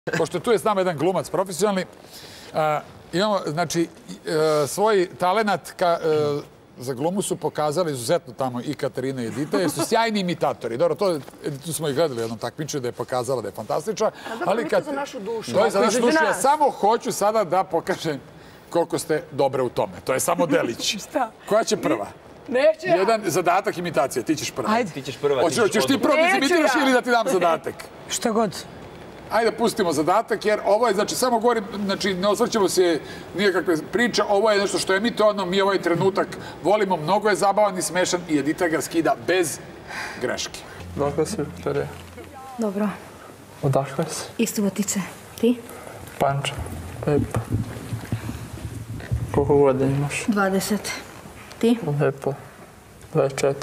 Pošto tu je s nama jedan glumac profesionalni, imamo, znači, svoj talenat za glumu su pokazali izuzetno tamo i Katarina i Edita, jer su sjajni imitatori. Dobro, tu smo i gledali jednom takmičenju da je pokazala da je fantastična. Ali to je za našu dušu. To je za našu dušu. Ja samo hoću sada da pokažem koliko ste dobre u tome. To je samo delić. Šta? Koja će prva? Neću ja. Jedan zadatak imitacije, ti ćeš prva. Ajde. Ti ćeš prva. Hoćeš ti prvo da izimitiraš ili da ti dam zadatak? Šta god. Ajde, pustimo zadatak, jer ovo je, znači, samo govorim, znači, ne osvrćemo se nijakakve priče, ovo je nešto što je emitovano, mi ovaj trenutak volimo, mnogo je zabavan i smešan i Edita ga skida bez greške. Odakle si, Viktorija? Dobro. Odakle si? Iz Subotice. Ti? Pančevo. Lepo. Koliko godina imaš? 20. Ti? Lepo. 24.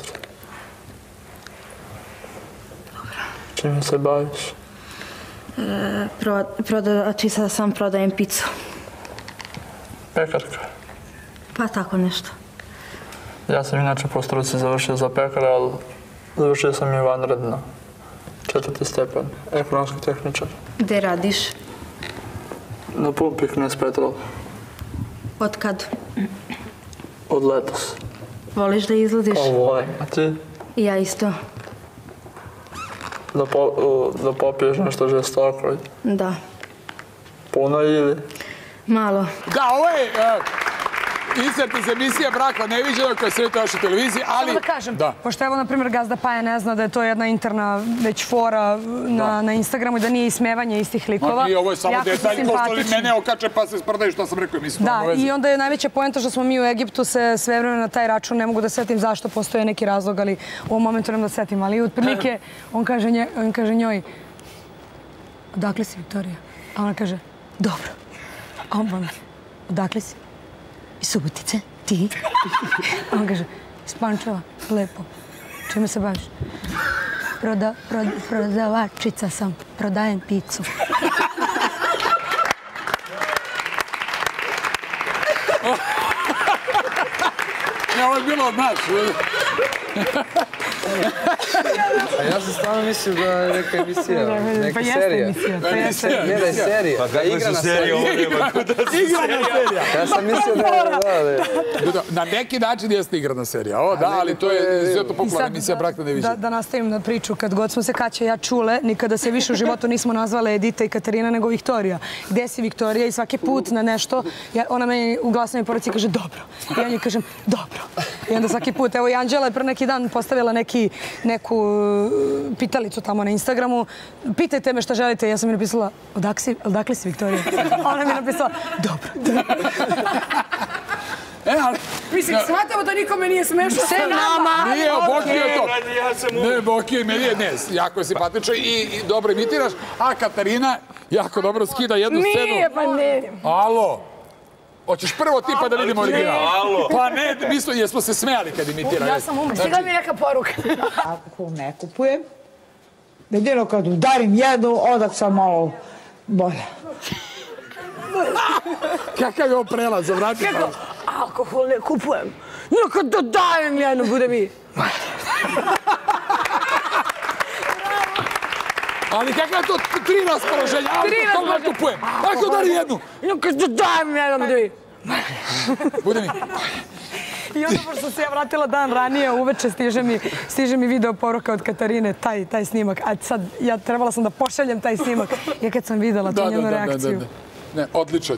Dobro. Čime se baviš? Čista sam prodajem picu. Pekarka. Pa tako nešto. Ja sam inače po struci završio za pekara, ali završio sam i vanredno. 4. stepen. Ekonomski tehničar. Gde radiš? Na pumpi Knez Petrol. Od kad? Od letos. Voliš da izlaziš? Pa volim. A ti? I ja isto. Da popiješ nešto žestoko? Da. Puno ili? Malo. Da, ovo je insert iz emisije Brakva neviđeno koja se vidite na vašoj televiziji, ali... Samo da kažem, pošto evo, na primjer, Gazda Paja ne zna da je to jedna interna već fora na Instagramu i da nije ismevanje istih likova. Nije, ovo je samo detalj, pošto li mene okače pa se sprdaju što sam rekao, mislim. Da, i onda je najveća poenta što smo mi u Egiptu se sve vreme na taj račun, ne mogu da setim zašto, postoje neki razlog, ali u ovom momentu ne mogu da setim. Ali otprilike, on kaže njoj, odakle si, Viktorija? A ona kaže, dobro. A on vam, odakle si? Iz Subotice, ti? A on kaže, iz Pančeva, lepo. Čime se baviš? Prodavačica sam, prodajem picu. Ovo je bilo od nas. Ja sam stvarno mislio da je neka emisija, neka serija. Pa jeste emisija. Ne da je serija, da je igrana serija. Igrana serija. Ja sam mislio da je... Na neki način jeste igrana serija. Ovo da, ali to je izuzetno popularna emisija Brak neviđeno. Da nastavim na priču. Kad god smo se Kaća i ja čule, nikada se više u životu nismo nazvale Edita i Katarina, nego Viktorija. Gde si, Viktorija? I svaki put na nešto, ona meni u glasnoj poruci kaže dobro. I ja njoj kažem dobro. I onda svaki put, evo i Anđela je pre neki dan postavila neku pitalicu tamo na Instagramu. Pitajte me šta želite. Ja sam mi napisala, odakle si, Viktorija? A ona mi je napisala, dobro. Mislim, shvatamo da nikome nije smešno. Sve nama! Nije, Boki je to. Ne, Boki je meni, ne, jako je simpatično i dobro imitiraš. A Katarina jako dobro skida jednu scenu. Nije, pa ne. Alo. Hoćeš prvo ti pa da vidimo original? Pa ne, jesmo se smejali kad imitirali. Ja sam umešla. Stigla mi neka poruka. Alkohol ne kupujem. Jedino kad udarim jednu, odak sam malo bolja. Kakav je ovo prelaz, vrati. Kako? Alkohol ne kupujem. No kad dodajem jednu, bude mi... Ali kakav je to 3 raspoloženja? Alkohol ne kupujem. Ako dali jednu? No kad dodajem jednu, bude mi... Bude mi... I onda, pošto se ja vratila dan ranije, uveče stiže mi video poruka od Katarine, taj snimak. A sad, ja trebala sam da pošaljem taj snimak. Ja kad sam videla tu njenu reakciju. Ne, odlično.